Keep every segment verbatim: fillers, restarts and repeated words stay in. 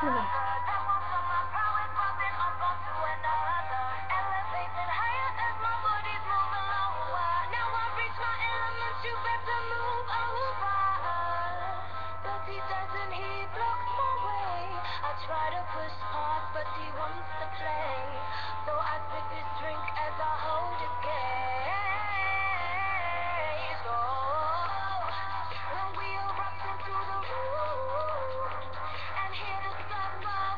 Try to push past, but he wants to play. So I sip his drink as I hold his gaze. Oh, when we erupt into the room and hear the stuff of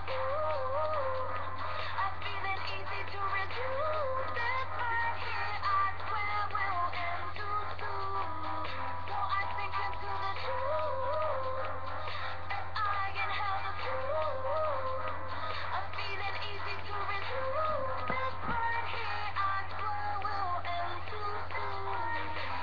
I feel it easy to resume. This right here, I swear will end too soon. So I sink into the truth as I inhale the fume. I'm feeling easy to resume. This right here, I swear will end too soon.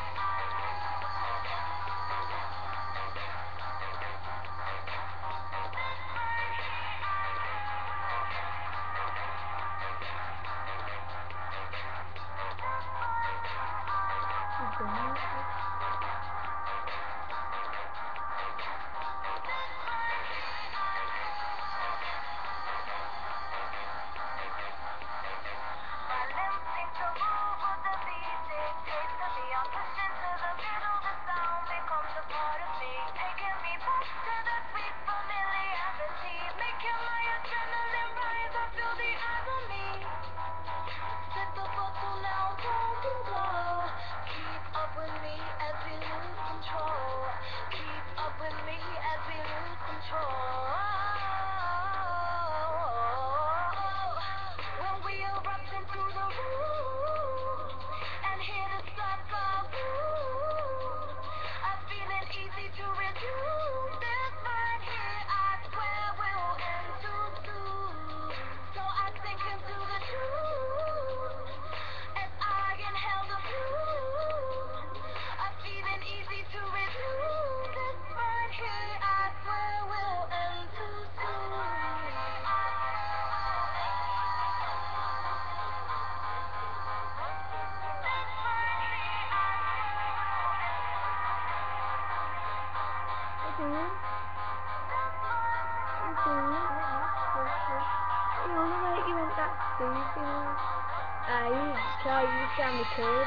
Ah, you try, you sound the kid.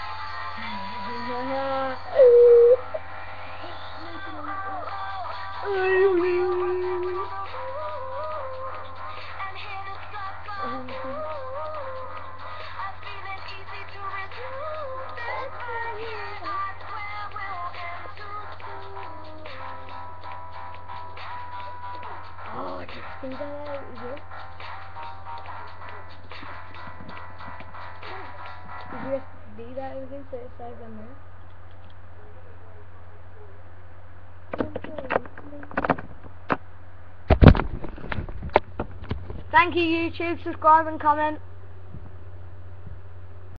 Oh, just do that out of here. Did you have to do that over so it saves them there? Thank you YouTube, subscribe and comment.